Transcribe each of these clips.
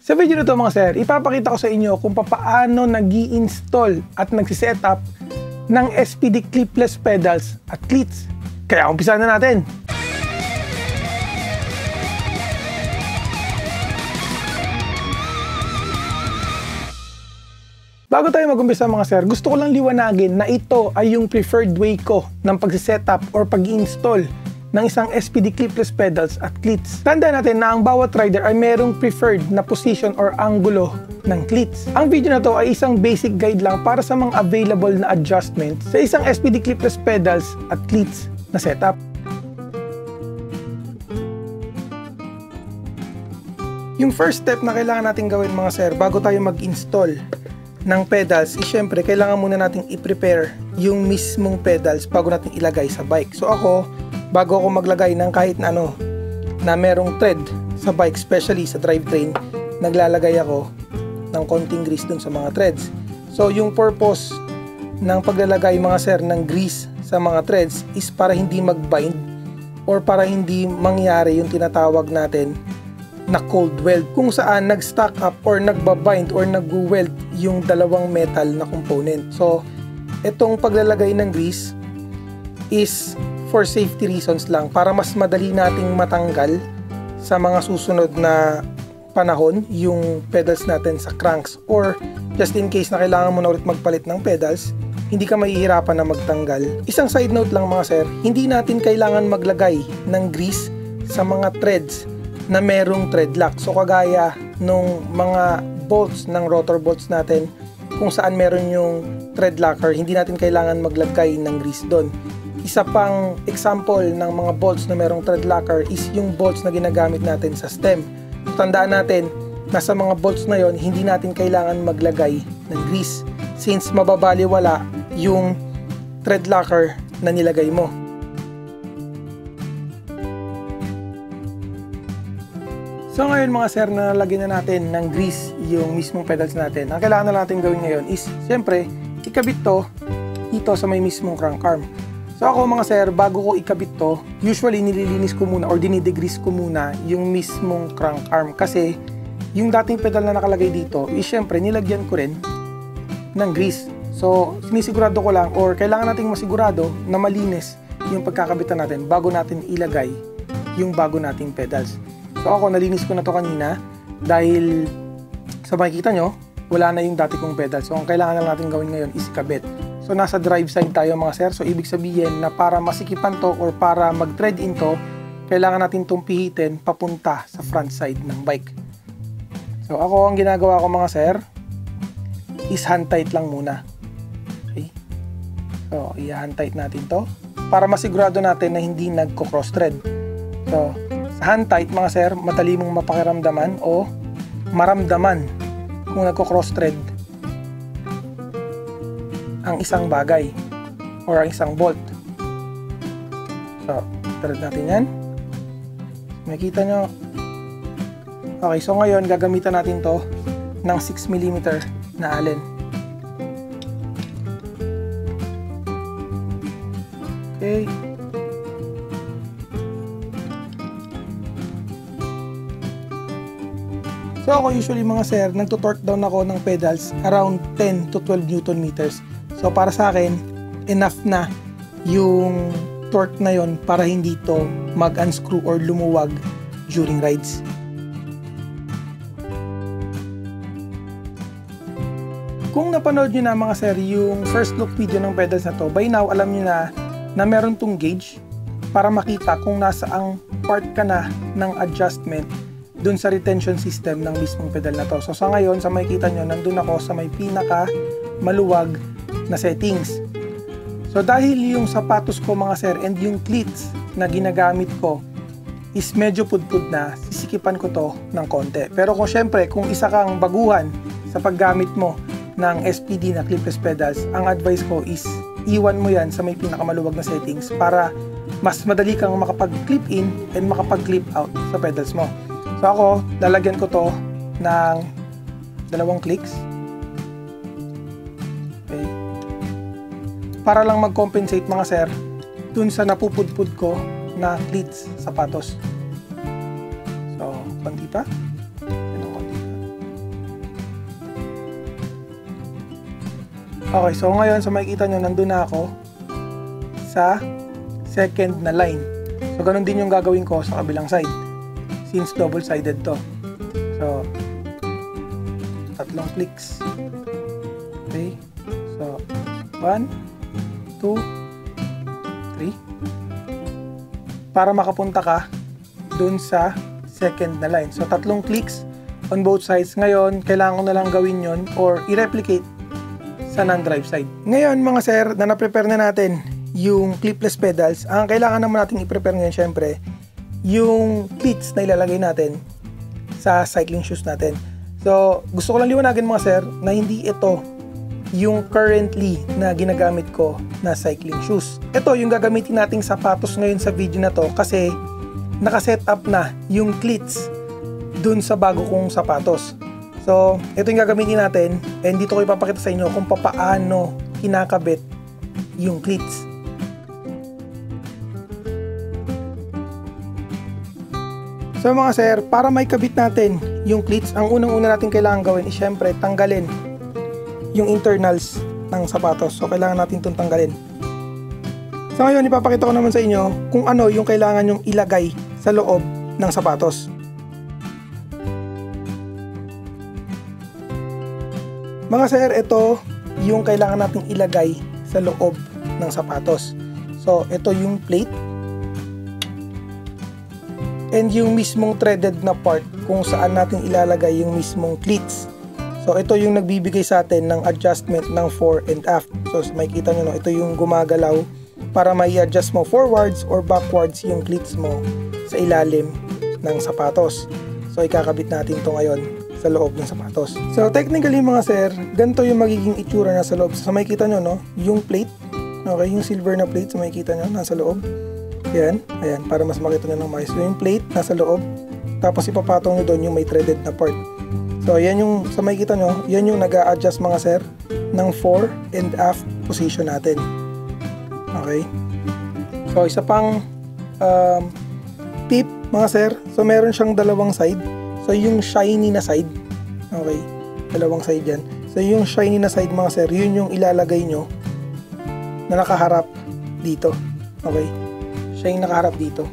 Sa video na to mga sir, ipapakita ko sa inyo kung paano nag-i-install at nagsisetup ng SPD clipless pedals at cleats. Kaya umpisa na natin! Bago tayo mag-umpisa mga sir, gusto ko lang liwanagin na ito ay yung preferred way ko ng pagsisetup or pag-i-install ng isang SPD clipless pedals at cleats. Tandaan natin na ang bawat rider ay merong preferred na position or angulo ng cleats. Ang video na to ay isang basic guide lang para sa mga available na adjustment sa isang SPD clipless pedals at cleats na setup. Yung first step na kailangan natin gawin mga sir bago tayo mag-install ng pedals is syempre kailangan muna nating i-prepare yung mismong pedals bago natin ilagay sa bike. So ako, bago ako maglagay ng kahit na ano na merong thread sa bike, especially sa drivetrain, naglalagay ako ng konting grease dun sa mga threads. So yung purpose ng paglalagay mga sir ng grease sa mga threads is para hindi mag-bind or para hindi mangyari yung tinatawag natin na cold weld, kung saan nag-stack up or nagbabind or nag-weld yung dalawang metal na component. So itong paglalagay ng grease is for safety reasons lang, para mas madali nating matanggal sa mga susunod na panahon yung pedals natin sa cranks, or just in case na kailangan mo na ulit magpalit ng pedals, hindi ka mahihirapan na magtanggal. Isang side note lang mga sir, hindi natin kailangan maglagay ng grease sa mga threads na merong thread lock. So kagaya nung mga bolts ng rotor bolts natin kung saan meron yung thread locker, hindi natin kailangan maglagay ng grease doon. Isa pang example ng mga bolts na merong thread locker is yung bolts na ginagamit natin sa stem. Tandaan natin na sa mga bolts na yon hindi natin kailangan maglagay ng grease since mababaliwala yung thread locker na nilagay mo. So ngayon mga sir, na nalagyan na natin ng grease yung mismong pedals natin, ang kailangan na natin gawin ngayon is siyempre ikabit to dito sa may mismong crank arm. So ako mga sir, bago ko ikabit to, usually nililinis ko muna or dinidegrease ko muna yung mismong crank arm, kasi yung dating pedal na nakalagay dito is syempre nilagyan ko rin ng grease. So sinisigurado ko lang, or kailangan nating masigurado na malinis yung pagkakabitan natin bago natin ilagay yung bago nating pedals. So ako, nalinis ko na to kanina dahil sa makikita nyo, wala na yung dati kong pedal. So ang kailangan na natin gawin ngayon is ikabit. So nasa drive side tayo mga sir. So ibig sabihin na para masikipan to or para mag-thread in to, kailangan natin itong pihitin papunta sa front side ng bike. So ako, ang ginagawa ko mga sir is hand tight lang muna. Okay? So i-hand tight natin to para masigurado natin na hindi nagko-cross thread. So sa hand tight mga sir, madali mong mapakiramdaman o maramdaman kung nagko-cross thread ang isang bagay or ang isang bolt. So, thread natin yan. Makikita nyo. Okay, so ngayon gagamitan natin to ng 6mm na allen. Okay. So ako usually mga sir, nagto-torque down ako ng pedals around 10 to 12 Newton meters. So para sa akin, enough na yung torque na yon para hindi to mag-unscrew or lumuwag during rides. Kung napanood nyo na mga sir yung first look video ng pedals na to, by now alam nyo na meron tong gauge para makita kung nasaang part ka na ng adjustment dun sa retention system ng mismong pedal na to. So sa ngayon, sa makikita nyo, nandun ako sa may pinaka maluwag na settings. So dahil yung sapatos ko mga sir and yung cleats na ginagamit ko is medyo pudpud na, sisikipan ko to ng konti. Pero kung syempre, kung isa kang baguhan sa paggamit mo ng SPD na clipless pedals, ang advice ko is iwan mo yan sa may pinakamaluwag na settings para mas madali kang makapag-clip in and makapag-clip out sa pedals mo. So ako, lalagyan ko to ng 2 clicks. Okay. Para lang mag-compensate mga sir dun sa napupudpud ko na cleats sapatos. So, konti pa. Konti pa. Okay, so ngayon, so makikita nyo, nandun na ako sa second na line. So, ganun din yung gagawin ko sa kabilang side. Since double-sided to. So, 3 clicks. Okay. So, 1, 2, 3. Para makapunta ka dun sa second na line. So, 3 clicks on both sides. Ngayon, kailangan ko na lang gawin yon or i-replicate sa non-drive side. Ngayon, mga sir, na na-prepare na natin yung clipless pedals, ang kailangan naman natin i-prepare ngayon syempre yung cleats na ilalagay natin sa cycling shoes natin. So, gusto ko lang liwanagin mga sir na hindi ito yung currently na ginagamit ko na cycling shoes. Ito yung gagamitin nating sapatos ngayon sa video na to kasi nakaset up na yung cleats dun sa bago kong sapatos. So, ito yung gagamitin natin and dito ko ipapakita sa inyo kung paano kinakabit yung cleats. So mga sir, para may kabit natin yung cleats, ang unang-una natin kailangan gawin is syempre tanggalin yung internals ng sapatos. So kailangan natin itong tanggalin. So ngayon, ipapakita ko naman sa inyo kung ano yung kailangan yung ilagay sa loob ng sapatos. Mga sir, ito yung kailangan nating ilagay sa loob ng sapatos. So ito yung plate and yung mismong threaded na part kung saan natin ilalagay yung mismong cleats. So ito yung nagbibigay sa atin ng adjustment ng fore and aft. So makikita nyo, no, ito yung gumagalaw para mai-adjust mo forwards or backwards yung cleats mo sa ilalim ng sapatos. So ikakabit natin to ngayon sa loob ng sapatos. So technically mga sir, ganito yung magiging itsura na sa loob. So makikita nyo, no, yung plate, okay, yung silver na plate, so makikita nyo nasa loob. Yan, ayan, para mas makita nyo ng mais. So yung plate nasa loob, tapos ipapatong nyo doon yung may threaded na part. So yan yung, sa makikita nyo, yan yung nag-a-adjust mga sir ng fore and aft position natin. Okay. So isa pang tip mga sir, so meron siyang dalawang side. So yung shiny na side, okay, dalawang side yan. So yung shiny na side mga sir, yun yung ilalagay nyo na nakaharap dito. Okay, siya yung nakaharap dito.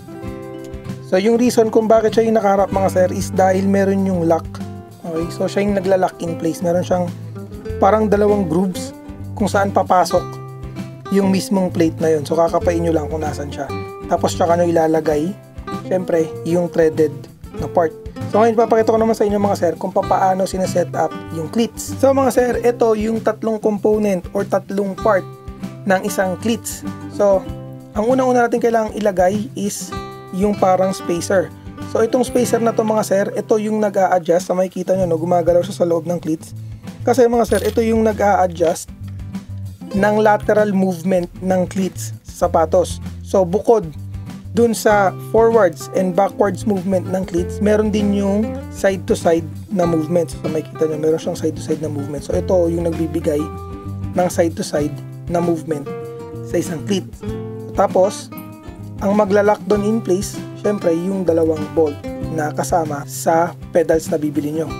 So yung reason kung bakit siya yung nakaharap mga sir is dahil meron yung lock. Okay, so siya yung nagla-lock in place. Meron siyang parang dalawang grooves kung saan papasok yung mismong plate na yun. So kakapain nyo lang kung nasan siya. Tapos tsaka nyo ilalagay syempre yung threaded na part. So ngayon papakita ko naman sa inyo mga sir kung paano sineset up yung cleats. So mga sir, ito yung tatlong component or tatlong part ng isang cleats. So ang unang-una natin kailangang ilagay is yung parang spacer. So itong spacer na to mga sir, ito yung nag-a-adjust. So makikita nyo, no, gumagalaw siya sa loob ng cleats. Kasi mga sir, ito yung nag-a-adjust ng lateral movement ng cleats sa sapatos. So bukod dun sa forwards and backwards movement ng cleats, meron din yung side to side na movement. So makikita nyo, meron siyang side to side na movement. So ito yung nagbibigay ng side to side na movement sa isang cleat. Tapos ang maglalak doon in place, syempre yung dalawang bolt na kasama sa pedals na bibili nyo.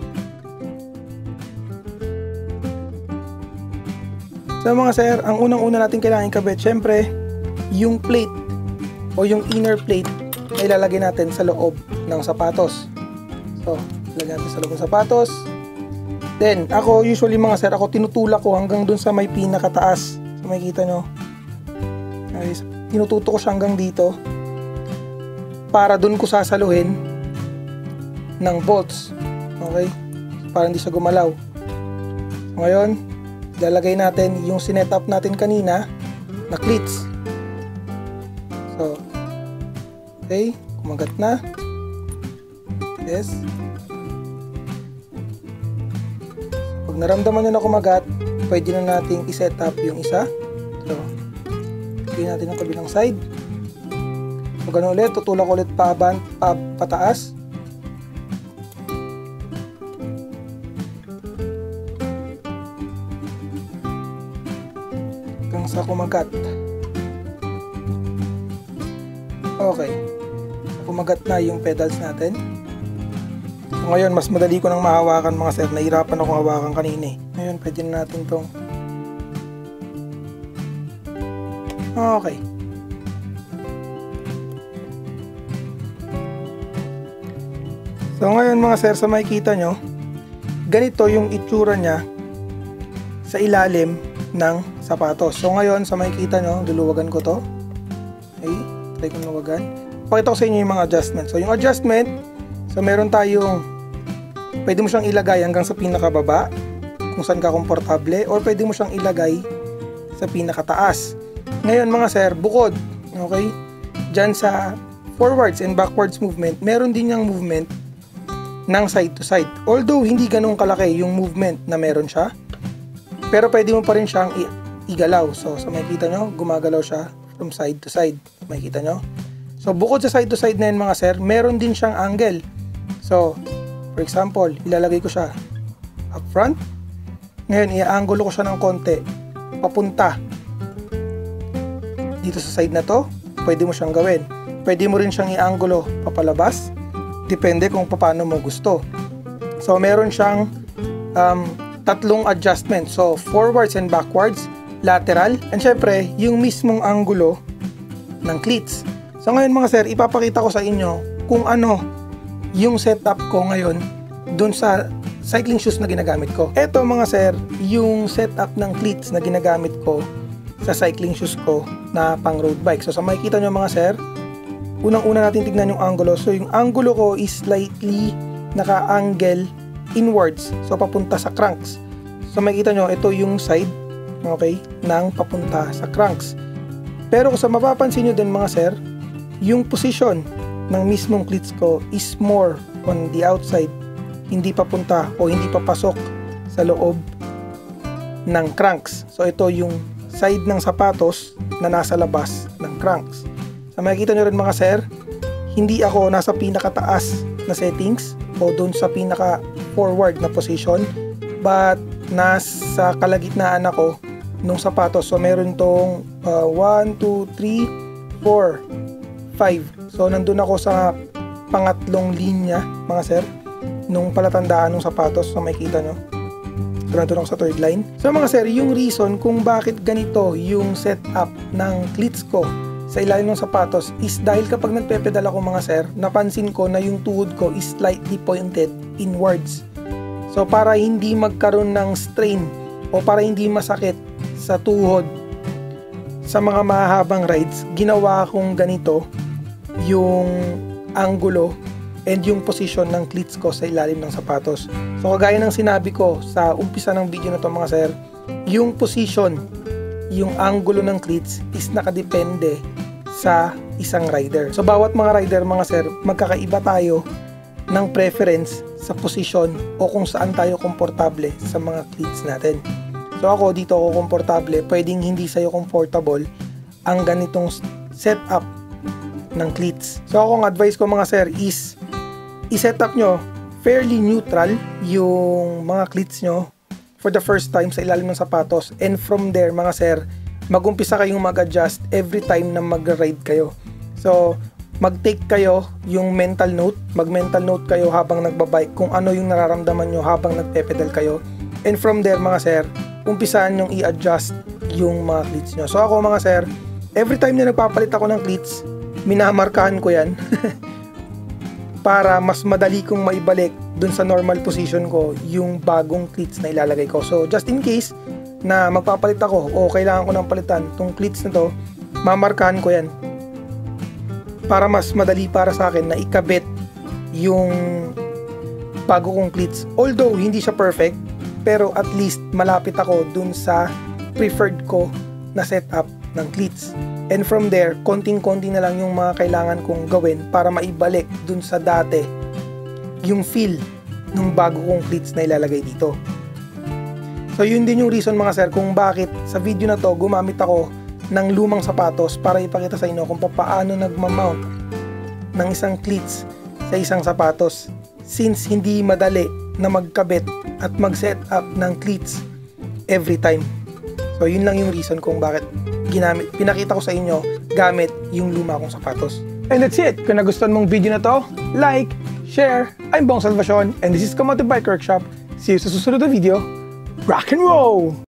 So mga sir, ang unang-una natin kailangan ikabit, syempre yung plate o yung inner plate na ilalagay natin sa loob ng sapatos. So, ilagay natin sa loob ng sapatos. Then, ako usually mga sir, ako tinutulak ko hanggang dun sa may pinakataas. So, makikita nyo. Okay, tinututo ko siya hanggang dito para dun ko sasaluhin ng bolts. Okay? Para hindi siya gumalaw. Ngayon, lalagay natin yung sinet up natin kanina na cleats. So, okay, kumagat na. Yes. Pag naramdaman nyo na kumagat, pwede na nating iset up yung isa. So, gawin natin ang kabilang side. So, ganun ulit, tutulak ulit pataas. Hanggang sa kumagat. Okay. Kumagat na yung pedals natin. So, ngayon, mas madali ko nang mahawakan mga sir. Nahirapan ako hawakan kanina eh. Ngayon, pwede na natin tong Okay. So ngayon mga sir, sa makikita nyo, ganito yung itsura niya sa ilalim ng sapatos. So ngayon, sa makikita nyo, luluwagan ko to. Okay, try kong luwagan. Pakita ko sa inyo yung mga adjustment. So yung adjustment, so meron tayong, pwede mo siyang ilagay hanggang sa pinakababa, kung saan ka komportable, or pwede mo siyang ilagay sa pinakataas. Ngayon mga sir, bukod, okay, dyan sa forwards and backwards movement, meron din yung movement ng side to side. Although hindi ganun kalaki yung movement na meron siya, pero pwede mo pa rin siyang igalaw. So sa makikita nyo, gumagalaw siya from side to side. Makikita nyo? So bukod sa side to side na yun mga sir, meron din siyang angle. So for example, ilalagay ko siya up front. Ngayon, i-angulo ko siya ng konti papunta dito sa side na to. Pwede mo siyang gawin. Pwede mo rin siyang i-angulo papalabas. Depende kung paano mo gusto. So meron siyang tatlong adjustment. So forwards and backwards, lateral, and syempre yung mismong angulo ng cleats. So ngayon mga sir, ipapakita ko sa inyo kung ano yung setup ko ngayon dun sa cycling shoes na ginagamit ko. Eto mga sir, yung setup ng cleats na ginagamit ko sa cycling shoes ko na pang road bike. So sa makikita nyo mga sir, unang-una natin tignan yung angulo. So yung angulo ko is slightly naka-angle inwards. So papunta sa cranks. So makikita nyo, ito yung side, okay, ng papunta sa cranks. Pero kung sa mapapansin nyo din mga sir, yung position ng mismong cleats ko is more on the outside. Hindi papunta o hindi papasok sa loob ng cranks. So ito yung side ng sapatos na nasa labas ng cranks. So makikita nyo rin mga sir, hindi ako nasa pinakataas na settings o doon sa pinaka forward na position, but nasa kalagitnaan ako nung sapatos. So meron tong 1, 2, 3, 4, 5. So nandun ako sa pangatlong linya mga sir nung palatandaan ng sapatos. So makikita nyo, so nandun ako sa third line. So mga sir, yung reason kung bakit ganito yung setup ng cleats ko sa ilalim ng sapatos is dahil kapag nagpe-pedal ako mga sir, napansin ko na yung tuhod ko is slightly pointed inwards. So para hindi magkaroon ng strain o para hindi masakit sa tuhod sa mga mahabang rides, ginawa kong ganito yung angulo and yung position ng cleats ko sa ilalim ng sapatos. So kagaya ng sinabi ko sa umpisa ng video na to mga sir, yung position, yung angulo ng cleats is nakadepende sa isang rider. So bawat mga rider mga sir, magkakaiba tayo ng preference sa posisyon o kung saan tayo komportable sa mga cleats natin. So ako dito ako komportable, pwedeng hindi sa'yo comfortable ang ganitong setup ng cleats. So ako ang advice ko mga sir is i-setup nyo fairly neutral yung mga cleats nyo for the first time sa ilalim ng sapatos, and from there mga sir, mag-umpisa kayong mag-adjust every time na mag-ride kayo. So mag-take kayo yung mental note, mag-mental note kayo habang nagbabike kung ano yung nararamdaman nyo habang nagpe-pedal kayo, and from there mga sir, umpisaan nyong i-adjust yung mga cleats nyo. So ako mga sir, every time na nagpapalit ako ng cleats, minamarkahan ko yan para mas madali kong maibalik dun sa normal position ko yung bagong cleats na ilalagay ko. So just in case na magpapalit ako o kailangan ko ng palitan tong cleats na to, mamarkahan ko yan para mas madali para sa akin na ikabit yung bago kong cleats. Although hindi siya perfect, pero at least malapit ako dun sa preferred ko na setup ng cleats. And from there, konting-konti na lang yung mga kailangan kong gawin para maibalik dun sa dati yung feel ng bago kong cleats na ilalagay dito. So yun din yung reason mga sir kung bakit sa video na to gumamit ako ng lumang sapatos para ipakita sa inyo kung paano nagmamount ng isang cleats sa isang sapatos, since hindi madali na magkabit at mag-set up ng cleats every time. So yun lang yung reason kung bakit pinakita ko sa inyo gamit yung luma kong sapatos. And that's it. Kung nagustuhan mong video na to, like, share. I'm Bong Salvacion and this is Kamote Bike Workshop. See you sa susunod na video. Rock and roll!